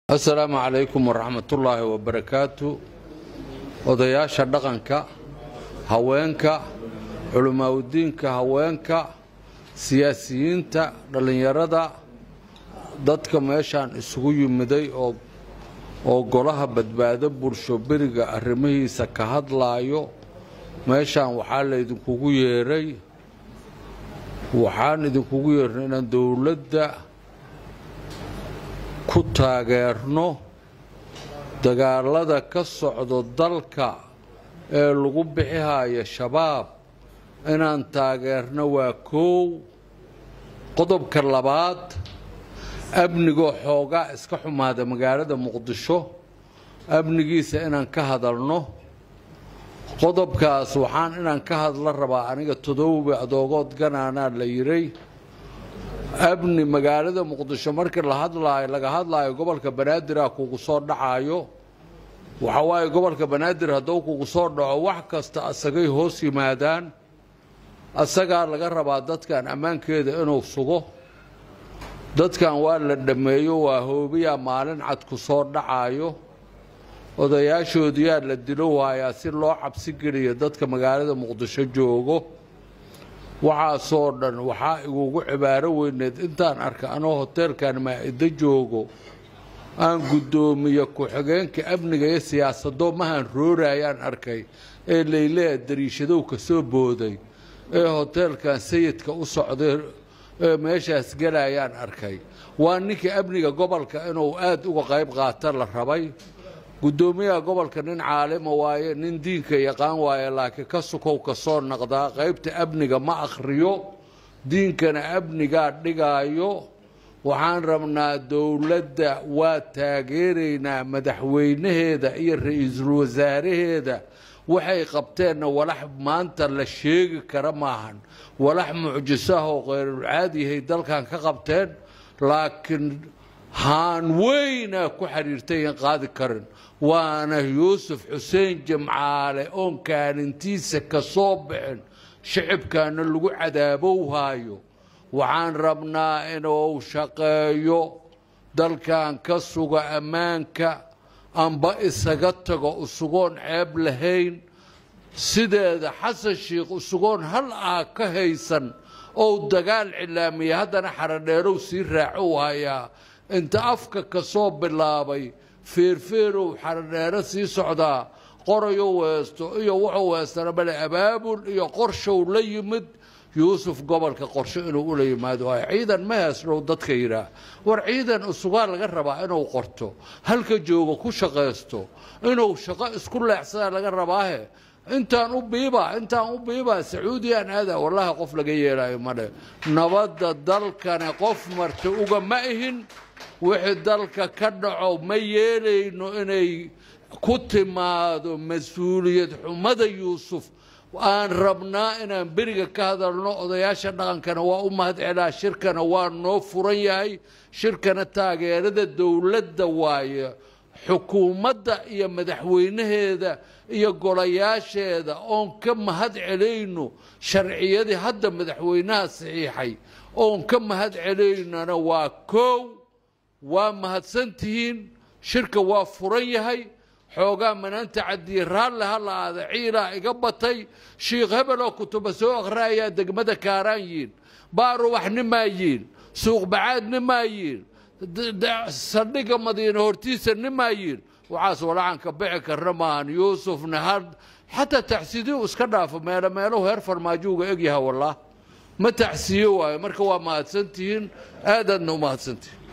السلام عليكم ورحمة الله وبركاته. odayaasha dhaqanka, haweenka, culumada diinka, haweenka, siyaasiyiinta, dhalinyarada, dadka meeshan isugu yimiday oo golaha badbaado bulsho beriga arrimihiisa ka hadlaayo. meeshan waxaa la idinkugu yeeray inaan dawladda ku taageerno dagaalada ka socdo dalka ee lagu bixihaya shabaab inaan taageerno waa koow. qodobka labaad, amniga xoogaa iska xumaada magaalada muqdisho, amnigiisa inaan ka hadalno. qodobkaas waxaan inaan ka hadla rabaa aniga toddoba adoogood ganaanaa la yiray. amni magaalada muqdisho markii laga hadlaayo gobolka banaadir kugu soo dhacayo. waxa waaye gobolka banaadir hadduu kugu soo dhaco wax kasta asagay hoos yimaadaan. asagaa laga rabaa dadkan ammaankeeda inuu sugo. dadkan waa la dhameeyo, waa hoobiya maalin cad ku soo dhacayo. odayaashoodiyaa la dilo waayaa si loo cabsi geliyo dadka magaalada muqdisho joogo. waxaasoo dhan waxaa igugu cibaaro weyneed intaan arka anoo hoteelkan Maaida joogo aan gudoomiye ku-xigeenka amniga iyo siyaasadoo mahan roorayaan arkay ee leylaa dariishadow ka soo booday ee hoteelkan sayidka u socday ee meeshaas galayaan arkay. waa ninkii amniga gobolka inuu aad uga qayb qaato la rabay. gudoomiyaha gobolka nin caalima waaye, nin diinka yaqaan waaye, laakiin ka sukow ka soo naqdaa qaybta amniga ma akhriyo, diinkana amnigaa dhigaayo. waxaan rabnaa dawladda waa taageeraynaa, madaxweynaheeda iyo ra'iisul wasaaraheeda waxay qabteenna walax maanta la sheegi kara maahan. walax mucjisaha oo qayrul caadiyahay dalkan ka qabteen, laakiin haan weyna ku xiriirtay in qaadi karin. waana yuusuf xuseen jimcaale oon kaalintiisa ka soo bixin, shicibkaana lagu cadaabowhaayo. waxaan rabnaa inuu shaqeeyo, dalkan ka suga ammaanka, amba isaga tago usugoon ceeb lahayn. sideeda xasan shiikh usugoon hal ka haysan oo dagaal cilaamiya, haddana xaradheerow sii raacow hayaa. inta afka ka soo bilaabay feerfeerow xaradheero sii socdaa, qorayo weesto iyo wuxuu weestana bale abaabul iyo qorshow la yimid. yuusuf gobolka qorsho inuu ula yimaado ciidan ma heeslow dadka yidhaah. war ciidan usugaa laga rabaa inuu qorto, halka joogo ku shaqaysto, inuu shaqo isku leexsadaa laga rabaahe. intaan u biibaa sacuudiyaan aadaa wallaahi qof laga yeelaayo male. nabadda dalkana qof marta uga ma ihin. wixii dalka ka dhaco ma yeelayno inay ku timaado mas-uuliyad xumada yuusuf. aan rabnaa inaan beriga ka hadalno. odayaasha dhaqankana waa u mahadcelaa, shirkana waa noo furan yahay. shirkana taageerada dawladda waaye, xukuumadda iyo madaxweynaheeda iyo golayaasheeda oon ka mahad celayno. sharciyadii hadda madaxweynaha saxiixay oon ka mahad celaynana waa koow. waa mahadsantihiin, shirka waa furan yahay. xoogaa manaanta caddiye raalle ha la aada, ciilaa iga batay. shiikh hebeloo kutuba soo akhraayaa degmada kaaraan yiin, baarubax nimaa yiin, suuq bacaad nimaa yiin, saldhigga madiine hortiisa nimaa yiin. waxaas walacan ka bixi karna maahan. yuusufna xataa taxsiidiyuu iska dhaafo, meelow heer farmaajoga egyaha wallah ma taxsiiyo waayo. marka waa mahadsantihiin, aadaadna u mahadsantihiin.